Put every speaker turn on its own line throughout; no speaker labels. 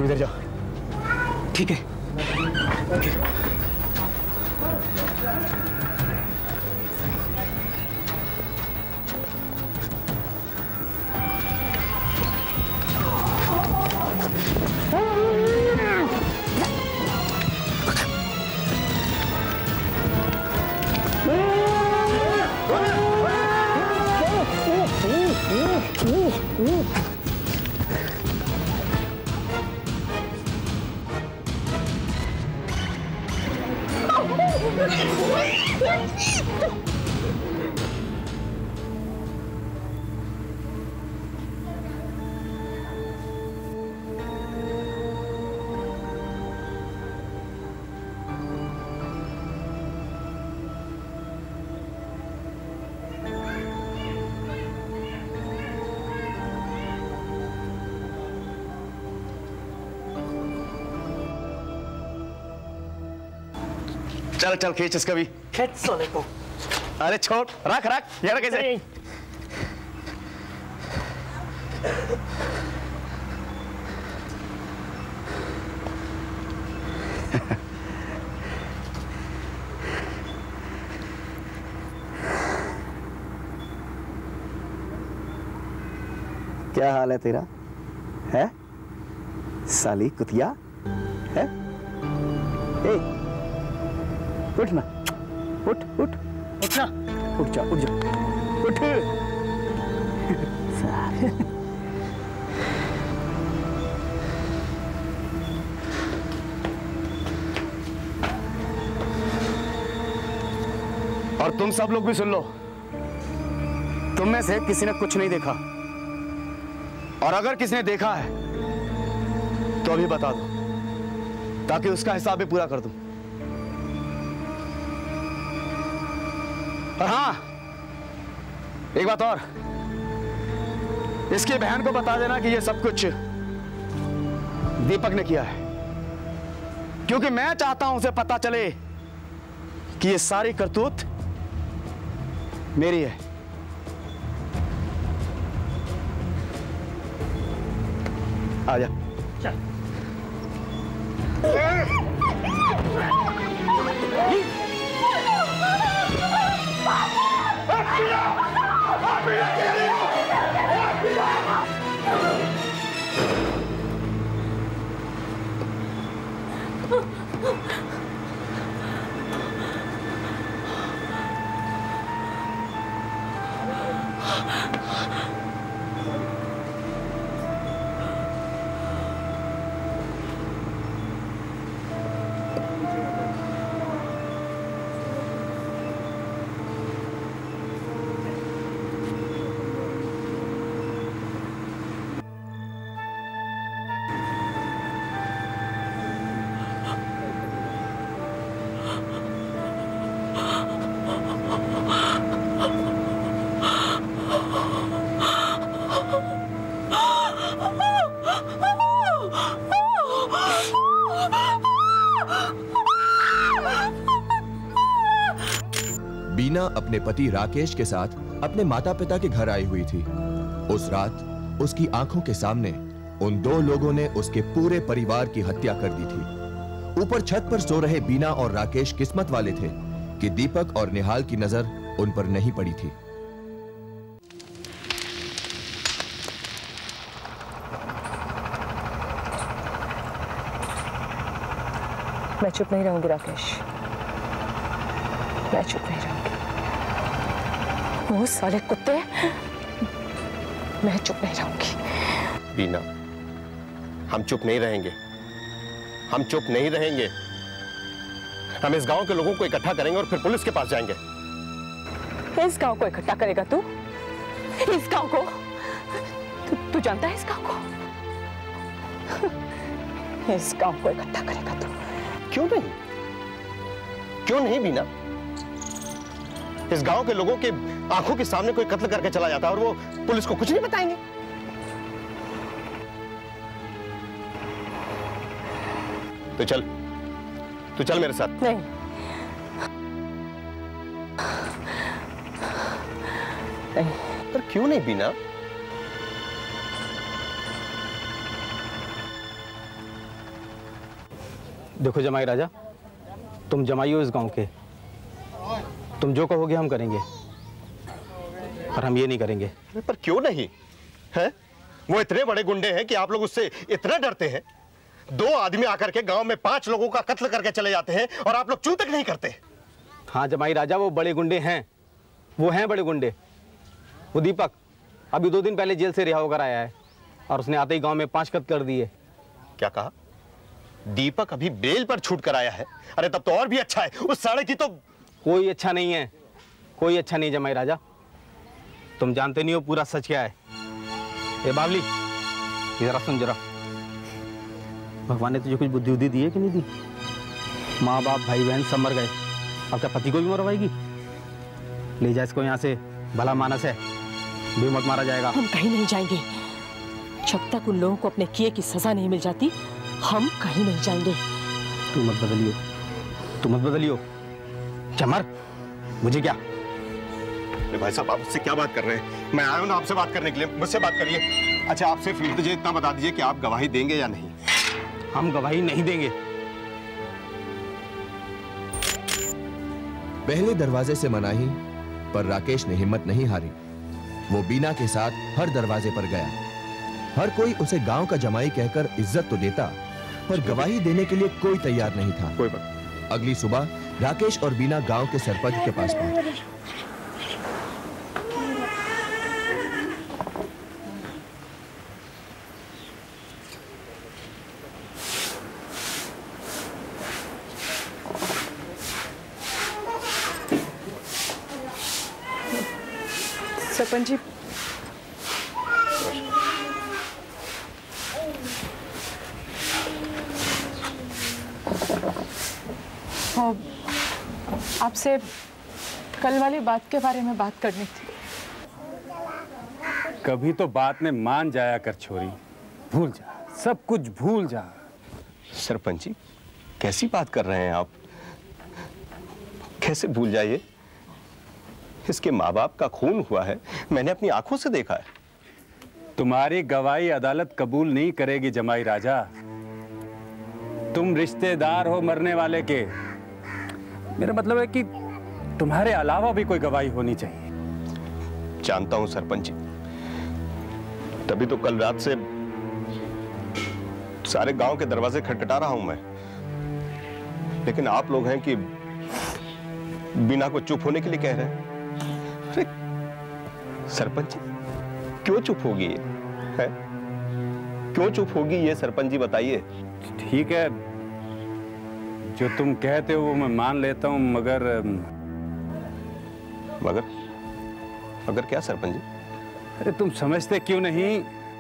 तुम इधर जाओ।
ठीक है।
चल चल खींच इसका भी।
खींच सोने को।
अरे छोड़, रख रख, ये रख कैसे? क्या हाल है तेरा? है साली कुतिया है? ए, उठ ना, उठ उठ उठ ना, उठ जा उठ जा उठ। और तुम सब लोग भी सुन लो, तुम में से किसी ने कुछ नहीं देखा, और अगर किसी ने देखा है तो अभी बता दो, ताकि उसका हिसाब भी पूरा कर दूं। और हाँ, एक बात और, इसकी बहन को बता देना कि ये सब कुछ दीपक ने किया है, क्योंकि मैं चाहता हूं उसे पता चले कि ये सारी करतूत मेरी है। आजा। चल।
बीना अपने पति राकेश के साथ अपने माता पिता के घर आई हुई थी। उस रात उसकी आंखों के सामने उन दो लोगों ने उसके पूरे परिवार की हत्या कर दी थी। ऊपर छत पर सो रहे बीना और राकेश किस्मत वाले थे कि दीपक और निहाल की नजर उन पर नहीं पड़ी थी।
मैं चुप नहीं रहूंगी राकेश, मैं चुप नहीं रहूंगी। वो साले कुत्ते, मैं चुप नहीं रहूंगी।
बीना, हम चुप नहीं रहेंगे, हम चुप नहीं रहेंगे। हम इस गांव के लोगों को इकट्ठा करेंगे और फिर पुलिस के पास जाएंगे।
इस गांव को इकट्ठा करेगा तू? इस गांव को? तू जानता है इस गांव को? इस गांव को इकट्ठा करेगा तू?
क्यों नहीं, क्यों नहीं बीना? इस गांव के लोगों के आंखों के सामने कोई कत्ल करके चला जाता है और वो पुलिस को कुछ नहीं बताएंगे। तू चल मेरे साथ।
नहीं, नहीं।
पर क्यों नहीं बीना?
देखो जमाई राजा, तुम जमाई हो इस गांव के, तुम जो कहोगे हम करेंगे, पर हम ये नहीं करेंगे।
पर क्यों नहीं है? वो इतने बड़े गुंडे हैं कि आप लोग उससे इतना डरते हैं? 2 आदमी आकर के गांव में 5 लोगों का कत्ल करके चले जाते हैं और आप लोग चू तक नहीं करते।
हाँ जमाई राजा, वो बड़े गुंडे हैं, वो हैं बड़े गुंडे। वो दीपक अभी 2 दिन पहले जेल से रिहा होकर आया है और उसने आते ही गांव में 5 कत्ल कर दिए।
क्या कहा? दीपक अभी बेल पर छूट कर आया है? अरे तब तो और भी अच्छा है। उस साले की तो
कोई अच्छा नहीं है, कोई अच्छा नहीं जमाई राजा। तुम जानते नहीं हो पूरा सच क्या है। ए बावली, जरा सुन जरा, भगवान ने तुझे कुछ बुद्धि उद्धि दी है कि नहीं दी? माँ बाप भाई बहन सब मर गए, अब क्या पति को भी मरवाएगी? ले जा इसको यहाँ से, भला मानस है, बेमौत मारा जाएगा।
हम कहीं नहीं जाएंगे जब तक उन लोगों को अपने किए की सजा नहीं मिल जाती। हम कहीं नहीं जाएंगे।
तू मत बदलियो, तू मत बदलियो। चमर, मुझे क्या?
भाई साहब, आप मुझसे क्या बात कर रहे हैं? मैं आया हूं ना आपसे बात करने के लिए, मुझसे बात करिए। अच्छा, आप सिर्फ मुझे इतना बता दीजिए कि आप गवाही देंगे या नहीं?
हम गवाही नहीं देंगे।
पहले दरवाजे से मनाही, पर राकेश ने हिम्मत नहीं हारी। वो बीना के साथ हर दरवाजे पर गया। हर कोई उसे गांव का जमाई कहकर इज्जत तो देता, पर गवाही देने के लिए कोई तैयार नहीं था।
कोई बात।
अगली सुबह राकेश और बीना गांव के सरपंच के पास पहुंचे।
सरपंच जी, आपसे कल वाली बात के बारे में बात करनी थी।
कभी तो बात में मान जाया कर छोरी, भूल जा, सब कुछ भूल जा।
सरपंच जी, कैसी बात कर रहे हैं आप? कैसे भूल जाइए? इसके माँ बाप का खून हुआ है, मैंने अपनी आंखों से देखा है।
तुम्हारी गवाही अदालत कबूल नहीं करेगी जमाई राजा। तुम रिश्तेदार हो मरने वाले के। मेरा मतलब है कि तुम्हारे अलावा भी कोई गवाही होनी चाहिए।
जानता हूं सरपंच जी, तभी तो कल रात से सारे गांव के दरवाजे खटखटा रहा हूं मैं। लेकिन आप लोग हैं कि बिना को चुप होने के लिए कह रहे हैं। अरे सरपंच जी, क्यों चुप होगी ये? है? क्यों चुप होगी ये सरपंच जी, बताइए।
ठीक है, जो तुम कहते हो वो मैं मान लेता हूं, मगर
मगर क्या सरपंच जी?
अरे तुम समझते क्यों नहीं?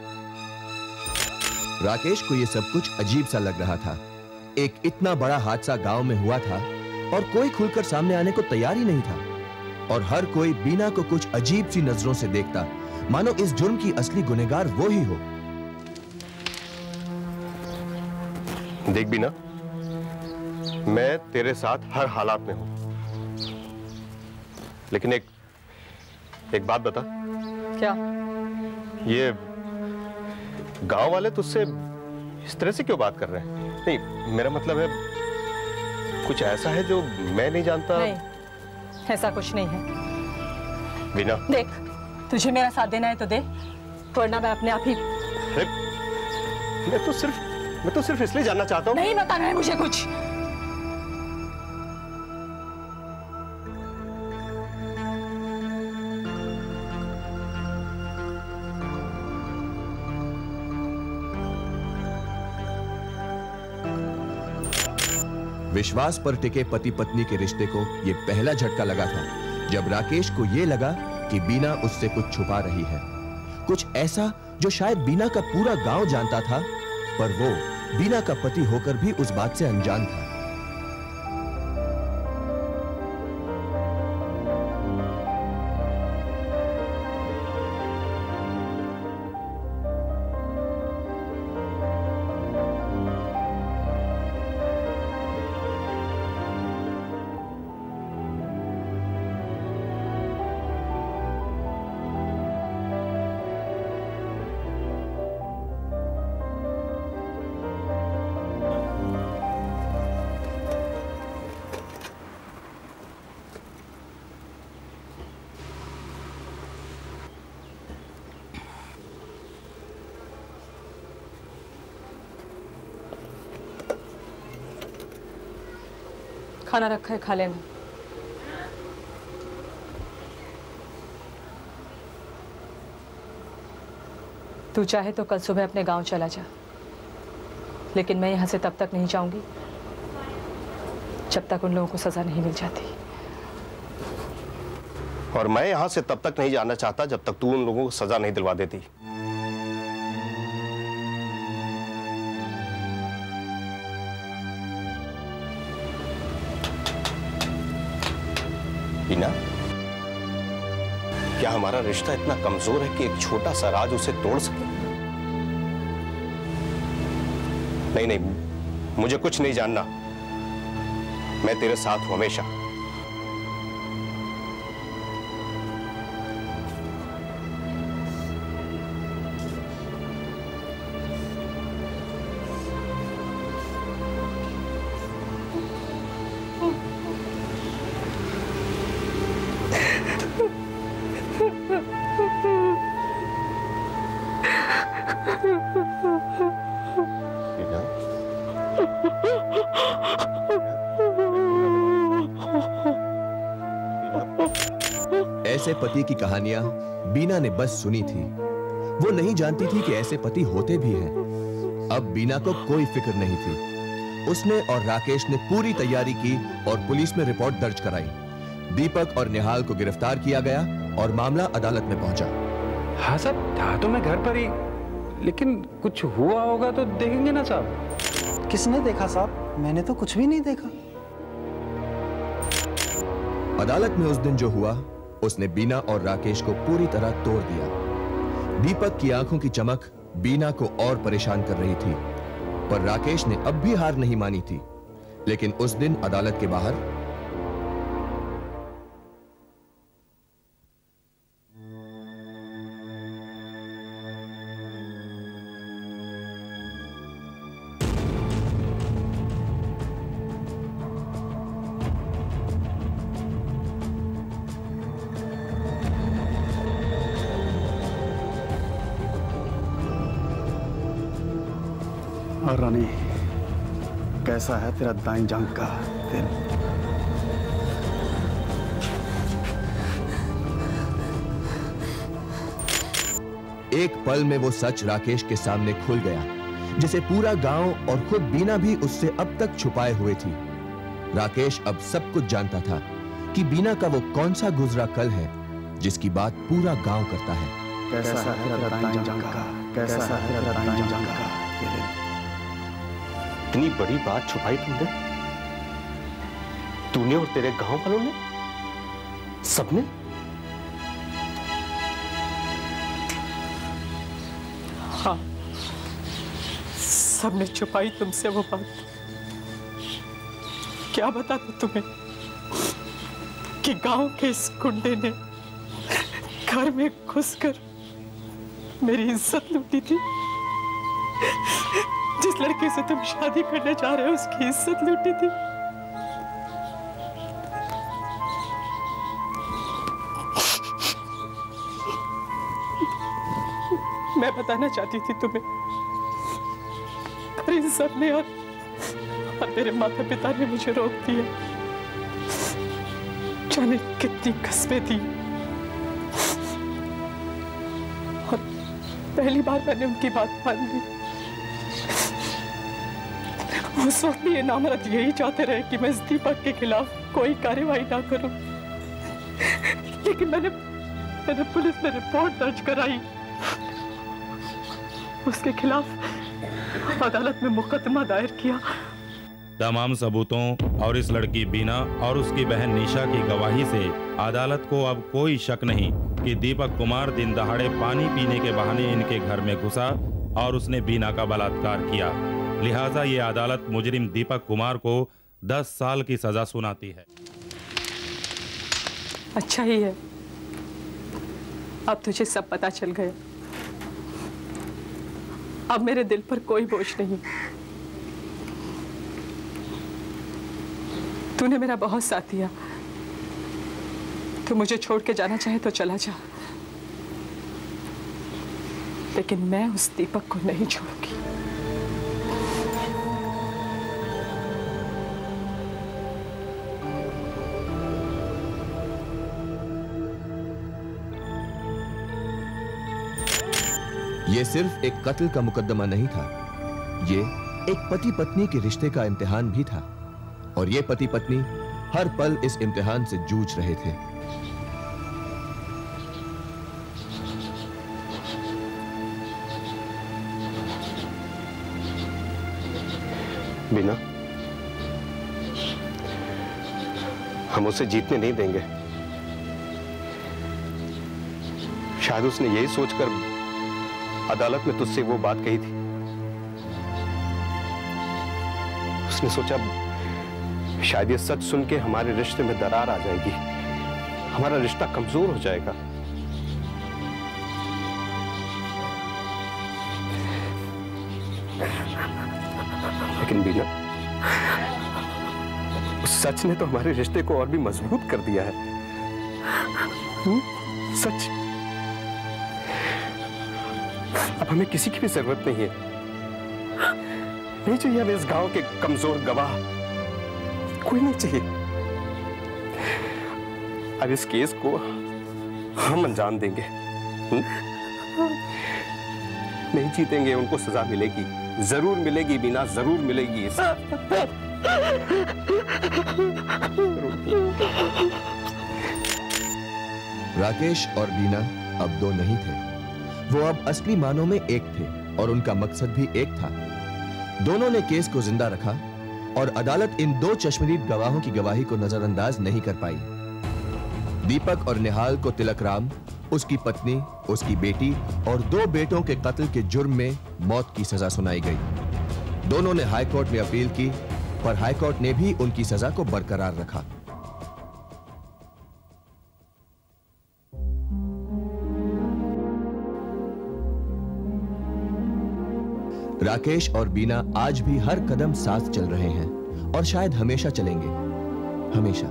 राकेश को यह सब कुछ अजीब सा लग रहा था। एक इतना बड़ा हादसा गांव में हुआ था और कोई खुलकर सामने आने को तैयार ही नहीं था, और हर कोई बीना को कुछ अजीब सी नजरों से देखता, मानो इस जुर्म की असली गुनहगार वो ही हो।
देख बीना, मैं तेरे साथ हर हालात में हूं, लेकिन एक बात बता।
क्या?
ये गांव वाले तुझसे इस तरह से क्यों बात कर रहे हैं? नहीं, मेरा मतलब है कुछ ऐसा है जो मैं नहीं जानता?
नहीं, ऐसा कुछ नहीं है।
बीना,
देख, तुझे मेरा साथ देना है तो दे, वरना मैं अपने आप ही।
मैं तो सिर्फ इसलिए जानना चाहता हूं।
नहीं बताना है मुझे कुछ।
विश्वास पर टिके पति पत्नी के रिश्ते को यह पहला झटका लगा था, जब राकेश को यह लगा कि बीना उससे कुछ छुपा रही है, कुछ ऐसा जो शायद बीना का पूरा गांव जानता था, पर वो बीना का पति होकर भी उस बात से अनजान था।
खाना रखा है, खा लेना। तू चाहे तो कल सुबह अपने गांव चला जा, लेकिन मैं यहां से तब तक नहीं जाऊंगी जब तक उन लोगों को सजा नहीं मिल जाती।
और मैं यहां से तब तक नहीं जाना चाहता जब तक तू उन लोगों को सजा नहीं दिलवा देती। बीना, क्या हमारा रिश्ता इतना कमजोर है कि एक छोटा सा राज उसे तोड़ सके? नहीं नहीं, मुझे कुछ नहीं जानना। मैं तेरे साथ हूं हमेशा।
ऐसे पति की कहानियां बीना ने बस सुनी थी। वो नहीं जानती थी कि ऐसे पति होते भी हैं। अब बीना को कोई फिक्र नहीं थी। उसने और राकेश ने पूरी तैयारी की और पुलिस में रिपोर्ट दर्ज कराई। दीपक और निहाल को गिरफ्तार किया गया और मामला अदालत में पहुंचा।
हाँ साहब, था तो मैं घर पर ही, लेकिन कुछ हुआ होगा तो देखेंगे ना साहब।
किसने देखा साहब? मैंने तो कुछ भी नहीं देखा।
अदालत में उस दिन जो हुआ उसने बीना और राकेश को पूरी तरह तोड़ दिया। दीपक की आंखों की चमक बीना को और परेशान कर रही थी, पर राकेश ने अब भी हार नहीं मानी थी। लेकिन उस दिन अदालत के बाहर
और रानी, कैसा है तेरा दाएं जांघ का दिल?
एक पल में वो सच राकेश के सामने खुल गया, जिसे पूरा गांव और खुद बीना भी उससे अब तक छुपाए हुए थी। राकेश अब सब कुछ जानता था कि बीना का वो कौन सा गुजरा कल है जिसकी बात पूरा गांव करता है।
कैसा है तेरा दाएं जांघ का? कैसा है तेरा दाएं जांघ का दिल?
इतनी बड़ी बात छुपाई तूने और तेरे गांव वालों ने, सबने?
हाँ, सबने छुपाई तुमसे वो बात। क्या बता दूं तुम्हें कि गांव के इस गुंडे ने घर में घुसकर मेरी इज्जत लूटी थी। जिस लड़के से तुम शादी करने जा रहे हो उसकी इज्जत लूटी थी। मैं बताना चाहती थी तुम्हें, पर इन सब ने और मेरे माता पिता ने मुझे रोक दिया। जाने कितनी कस्में थी, और पहली बार मैंने उनकी बात मान ली। उस वक्त ये नामर्द यही चाहते रहे कि मैं इस दीपक के खिलाफ कोई कार्रवाई ना करूं, लेकिन मैंने पुलिस में रिपोर्ट दर्ज कराई। उसके खिलाफ अदालत में मुकदमा दायर किया।
तमाम सबूतों और इस लड़की बीना और उसकी बहन निशा की गवाही से अदालत को अब कोई शक नहीं कि दीपक कुमार दिन दहाड़े पानी पीने के बहाने इनके घर में घुसा और उसने बीना का बलात्कार किया। लिहाजा ये अदालत मुजरिम दीपक कुमार को 10 साल की सजा सुनाती है।
अच्छा ही है, अब तुझे सब पता चल गया। अब मेरे दिल पर कोई बोझ नहीं। तूने मेरा बहुत साथ दिया। तू मुझे छोड़ के जाना चाहे तो चला जा, लेकिन मैं उस दीपक को नहीं छोड़ूंगी।
यह सिर्फ एक कत्ल का मुकदमा नहीं था, ये एक पति पत्नी के रिश्ते का इम्तिहान भी था, और ये पति पत्नी हर पल इस इम्तिहान से जूझ रहे थे।
बीना, हम उसे जीतने नहीं देंगे। शायद उसने यही सोचकर अदालत में तुझसे वो बात कही थी। उसने सोचा शायद ये सच सुन के हमारे रिश्ते में दरार आ जाएगी, हमारा रिश्ता कमजोर हो जाएगा। लेकिन बीना, उस सच ने तो हमारे रिश्ते को और भी मजबूत कर दिया है। सच। अब हमें किसी की भी जरूरत नहीं है, नहीं चाहिए हमें इस गांव के कमजोर गवाह, कोई नहीं चाहिए। अब इस केस को हम अंजाम देंगे। नहीं जीतेंगे, उनको सजा मिलेगी, जरूर मिलेगी बीना, जरूर मिलेगी।
राकेश और बीना अब दो नहीं थे, वो अब असली मानों में एक थे, और उनका मकसद भी एक था। दोनों ने केस को जिंदा रखा, और अदालत इन दो चश्मदीद गवाहों की गवाही को नजरअंदाज नहीं कर पाई। दीपक और निहाल को तिलक राम, उसकी पत्नी, उसकी बेटी और 2 बेटों के कत्ल के जुर्म में मौत की सजा सुनाई गई। दोनों ने हाई कोर्ट में अपील की, पर हाई कोर्ट ने भी उनकी सजा को बरकरार रखा। राकेश और बीना आज भी हर कदम साथ चल रहे हैं, और शायद हमेशा चलेंगे, हमेशा।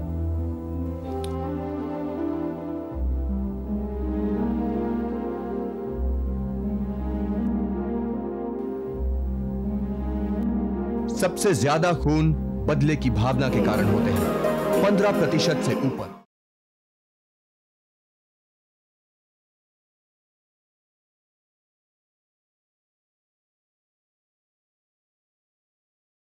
सबसे ज्यादा खून बदले की भावना के कारण होते हैं, 15% से ऊपर।